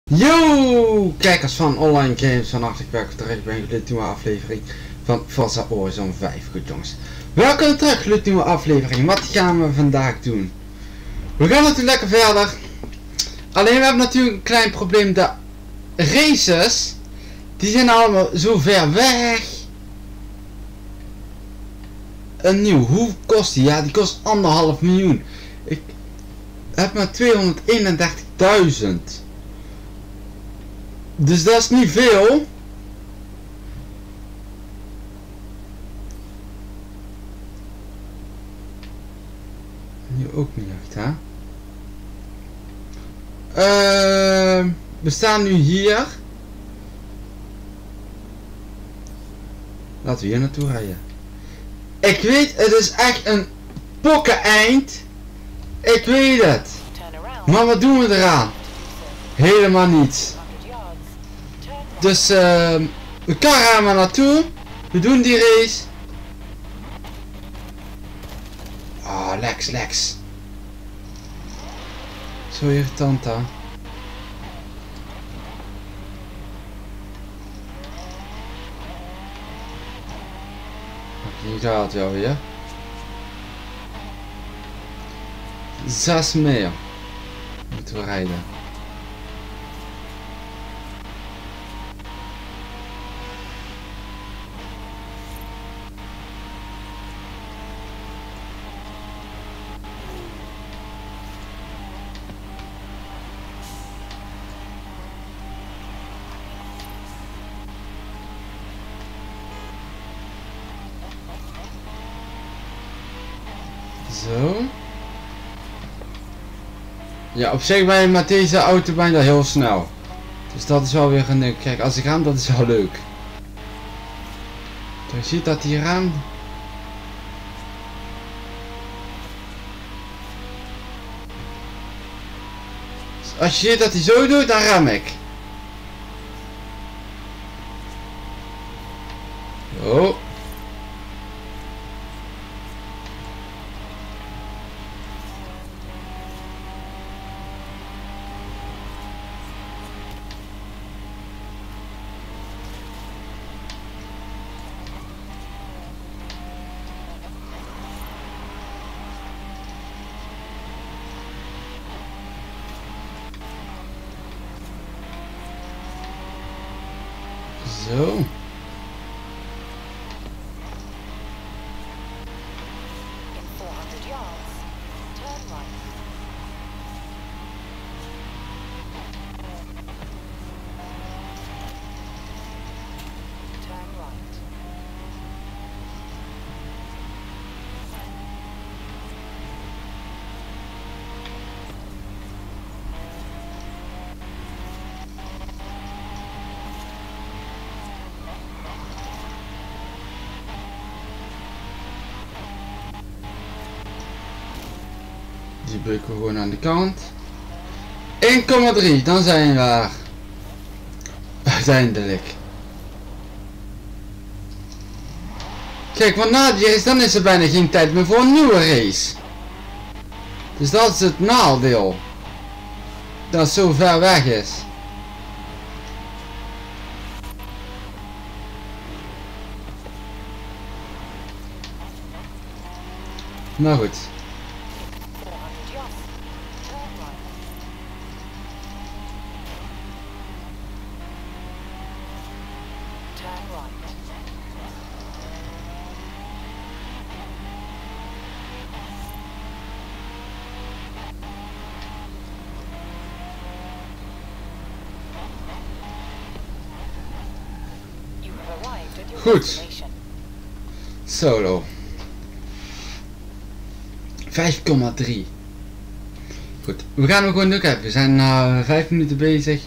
Yo, kijkers van Online Games, van hartelijk welkom terug bij een gloednieuwe aflevering van Forza Horizon 5. Goed jongens, welkom terug, gloednieuwe aflevering. Wat gaan we vandaag doen? We gaan natuurlijk lekker verder. Alleen we hebben natuurlijk een klein probleem. De races, die zijn allemaal zo ver weg. Een nieuw, hoe kost die? Ja, die kost 1,5 miljoen. Ik heb maar 231.000. Dus dat is niet veel. Hier ook niet echt, hè? We staan nu hier. Laten we hier naartoe rijden. Ik weet, het is echt een pokken eind. Ik weet het. Maar wat doen we eraan? Helemaal niets. Dus we gaan maar naartoe. We doen die race. Oh, Lex. Zo irritant hè. Hier gaat het wel weer. 6 meer. Moeten we rijden. Zo. Ja, op zich ben je met deze auto bijna heel snel. Dus dat is wel weer een... Kijk, als ik raam, dat is wel leuk. Je ziet dat die raam... Als je ziet dat hij zo doet, dan ram ik. Oh. Zo. Die breken we gewoon aan de kant. 1,3, dan zijn we er. Uiteindelijk. Kijk, want na die race dan is er bijna geen tijd meer voor een nieuwe race. Dus dat is het nadeel. Dat het zo ver weg is. Nou goed. Goed. Solo. 5,3. Goed. We gaan hem gewoon doen. Kijk, we zijn 5 minuten bezig.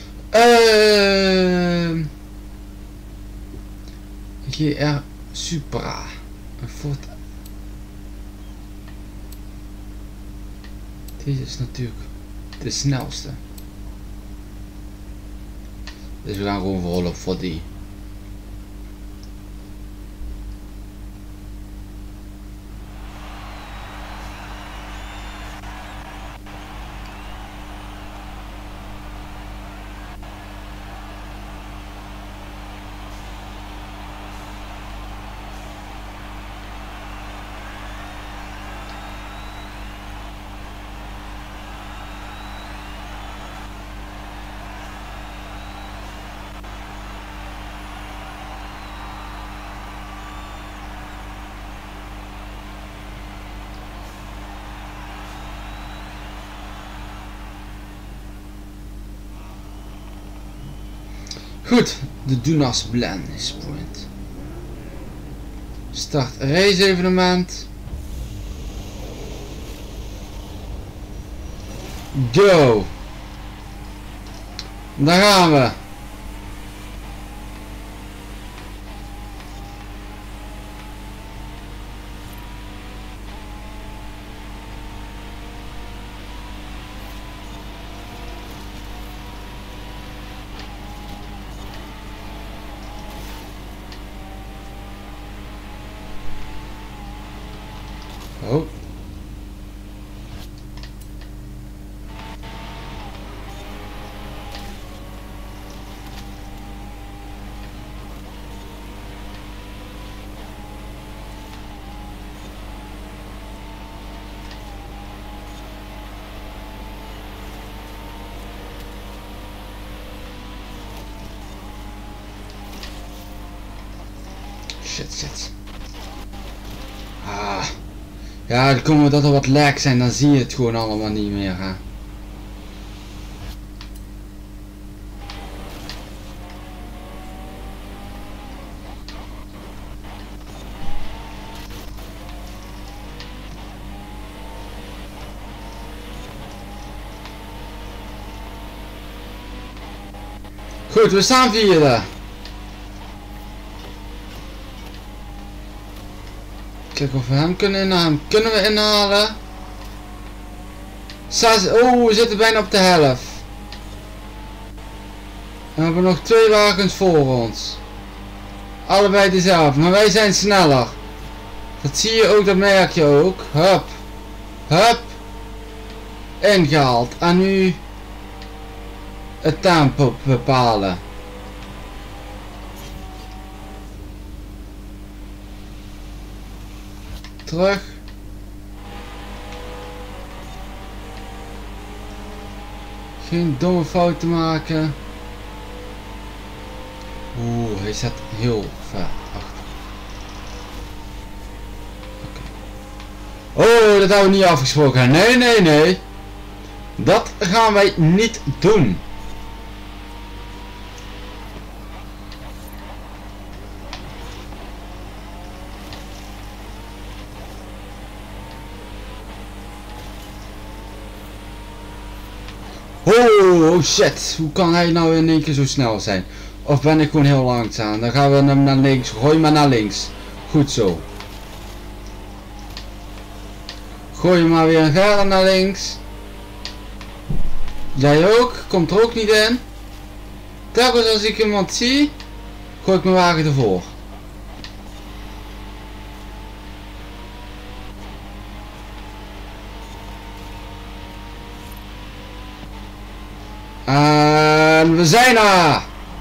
GR Supra. Een Ford. Deze is natuurlijk de snelste. Dus we gaan gewoon vooral op voor die. Goed, de Dunas Blending Point. Start race evenement. Go! Daar gaan we! Oh. Shit. Ah. Ja, dan komen we dat er wat lag zijn, dan zie je het gewoon allemaal niet meer. Hè. Goed, we staan vierde. Kijk of we hem kunnen inhalen. Kunnen we inhalen? 6. Oh, we zitten bijna op de helft. We hebben nog 2 wagens voor ons. Allebei dezelfde, maar wij zijn sneller. Dat zie je ook, dat merk je ook. Hup. Hup. Ingehaald. En nu het tempo bepalen. Terug. Geen domme fouten maken. Oeh, hij zit heel ver achter. Okay. Oh, dat hebben we niet afgesproken. Nee. Dat gaan wij niet doen. Oh shit, hoe kan hij nou in één keer zo snel zijn? Of ben ik gewoon heel langzaam? Dan gaan we hem naar links, gooi maar naar links. Goed zo. Gooi je maar weer verder naar links. Jij ook, komt er ook niet in. Telkens als ik iemand zie, gooi ik mijn wagen ervoor. En we zijn er!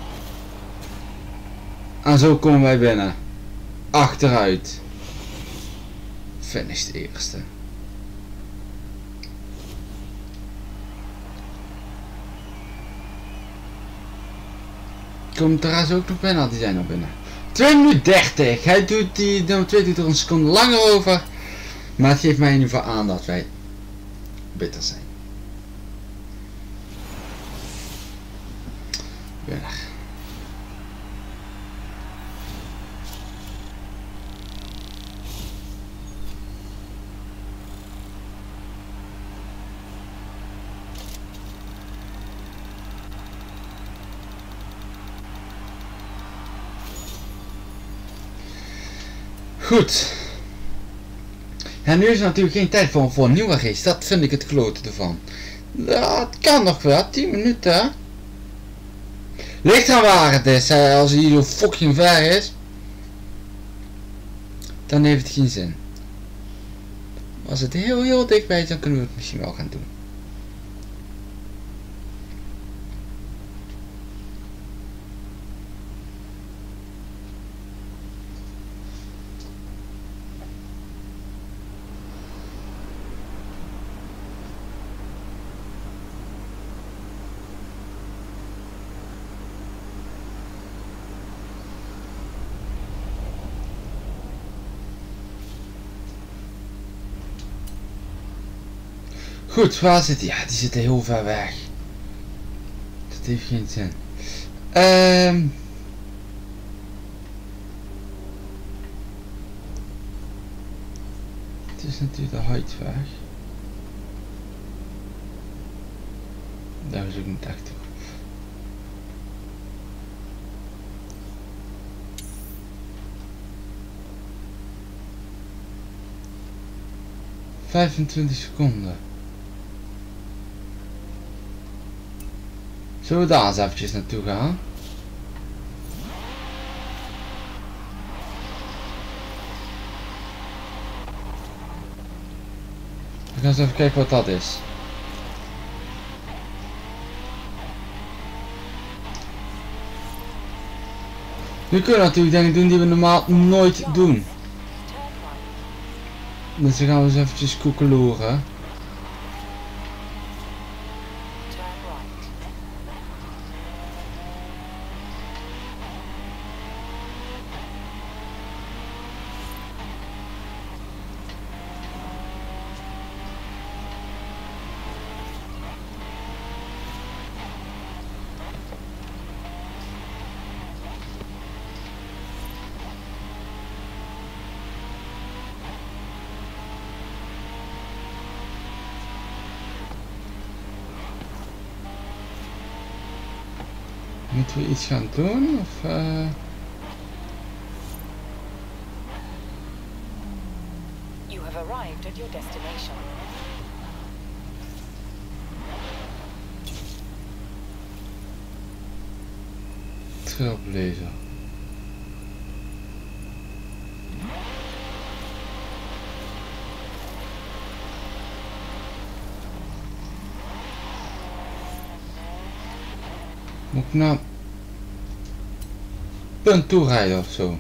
En zo komen wij binnen. Achteruit. Finish de eerste. Komt de rest ook nog binnen? Die zijn nog binnen. 2 minuten 30. Hij doet die nummer 2 doet er een seconde langer over. Maar het geeft mij in ieder geval aan dat wij beter zijn. Weg. Goed. En nu is er natuurlijk geen tijd voor een nieuwe race. Dat vind ik het klote ervan. Ja, het kan nog wel. 10 minuten. Ligt aan waar het is. Als hij zo fucking ver is. Dan heeft het geen zin. Als het heel dichtbij is, dan kunnen we het misschien wel gaan doen. Goed, waar zit hij? Ja, die zitten heel ver weg. Dat heeft geen zin. Het is natuurlijk de Heidweg. Daar is ook niet echt toe. seconden. Zullen we daar eens eventjes naartoe gaan? We gaan eens even kijken wat dat is. Nu kunnen we natuurlijk dingen doen die we normaal nooit doen. Dus dan gaan we eens eventjes koekeloeren. Moeten we iets gaan doen of You have arrived at your destination. Trailblazer. Moet ik naar punt toe rijden of zo?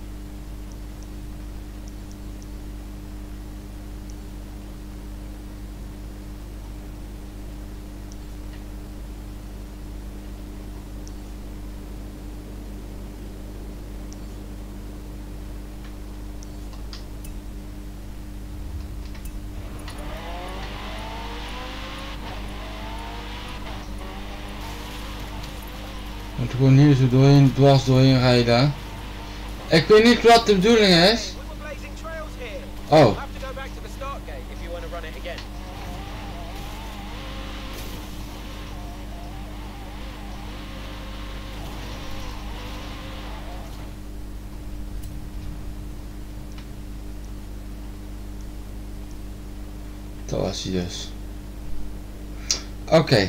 Moet gewoon hier zo doorheen, dwars doorheen rijden. Ik weet niet wat de bedoeling is. Oh. Dat was hij dus. Oké.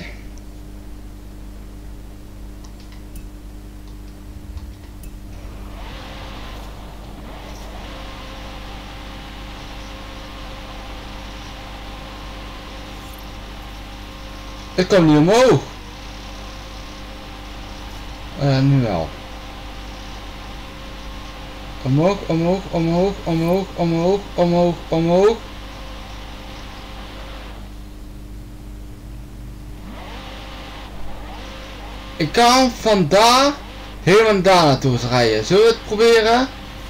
Ik kom niet omhoog. Nu wel. Omhoog, omhoog, omhoog, omhoog, omhoog, omhoog, omhoog. Ik kan van daar helemaal daar naartoe rijden. Zullen we het proberen?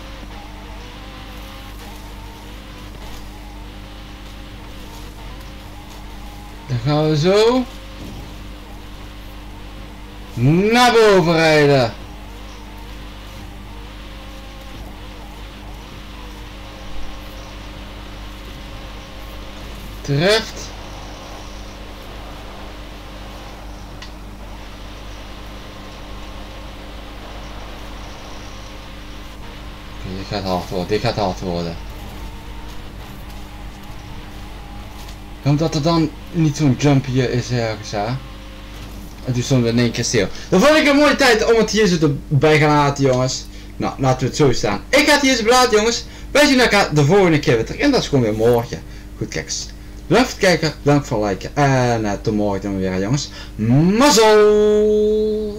Dan gaan we zo naar boven rijden. Treft. Dit gaat hard worden, dit gaat hard worden. Omdat er dan niet zo'n jumpje is ergens, hè. Het doet soms in één keer stil. Dan vond ik een mooie tijd om het hier zo bij gaan laten, jongens. Nou, laten we het zo staan. Ik ga het hier zo laten, jongens. Wij zien elkaar de volgende keer weer terug. En dat is gewoon weer morgen. Goed, kijkers. Bedankt voor het kijken, bedankt voor het liken. En tot morgen dan weer, jongens. Mazzel!